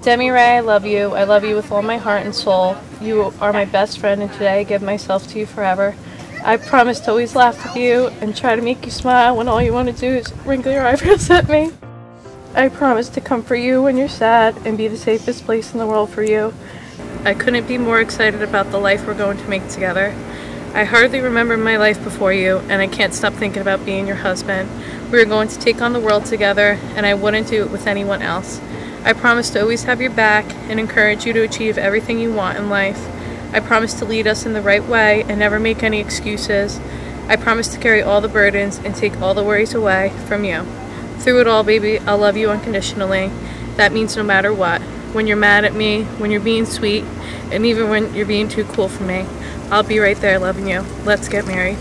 Demi Ray, I love you. I love you with all my heart and soul. You are my best friend, and today I give myself to you forever. I promise to always laugh with you and try to make you smile when all you want to do is wrinkle your eyebrows at me. I promise to comfort you when you're sad and be the safest place in the world for you. I couldn't be more excited about the life we're going to make together. I hardly remember my life before you, and I can't stop thinking about being your husband. We are going to take on the world together, and I wouldn't do it with anyone else. I promise to always have your back and encourage you to achieve everything you want in life. I promise to lead us in the right way and never make any excuses. I promise to carry all the burdens and take all the worries away from you. Through it all, baby, I'll love you unconditionally. That means no matter what. When you're mad at me, when you're being sweet, and even when you're being too cool for me, I'll be right there loving you. Let's get married.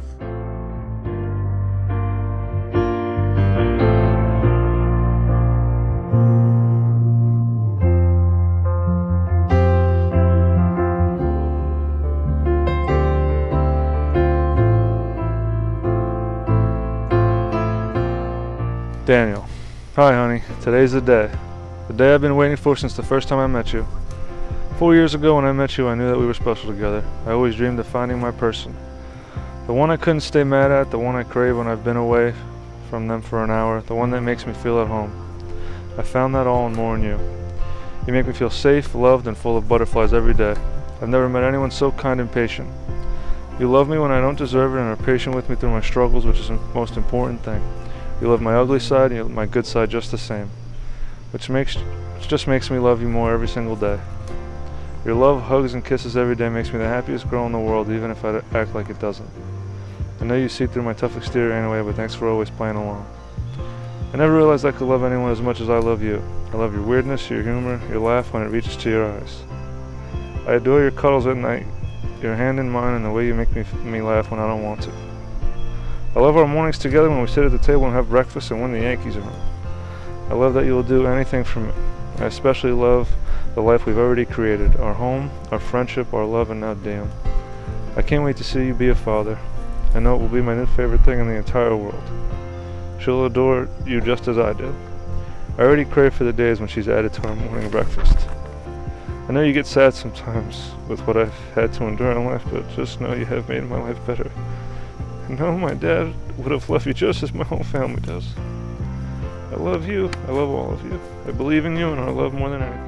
Daniel. Hi honey, today's the day. The day I've been waiting for since the first time I met you. 4 years ago when I met you, I knew that we were special together. I always dreamed of finding my person. The one I couldn't stay mad at, the one I crave when I've been away from them for an hour, the one that makes me feel at home. I found that all and more in you. You make me feel safe, loved, and full of butterflies every day. I've never met anyone so kind and patient. You love me when I don't deserve it and are patient with me through my struggles, which is the most important thing. You love my ugly side and you love my good side just the same, which just makes me love you more every single day. Your love, hugs, and kisses every day makes me the happiest girl in the world, even if I act like it doesn't. I know you see through my tough exterior anyway, but thanks for always playing along. I never realized I could love anyone as much as I love you. I love your weirdness, your humor, your laugh when it reaches to your eyes. I adore your cuddles at night, your hand in mine, and the way you make me laugh when I don't want to. I love our mornings together when we sit at the table and have breakfast and when the Yankees are on. I love that you will do anything for me. I especially love the life we've already created, our home, our friendship, our love, and now Dan. I can't wait to see you be a father. I know it will be my new favorite thing in the entire world. She'll adore you just as I do. I already crave for the days when she's added to our morning breakfast. I know you get sad sometimes with what I've had to endure in life, but just know you have made my life better. I know my dad would have loved you just as my whole family does. I love you. I love all of you. I believe in you and our love more than anything.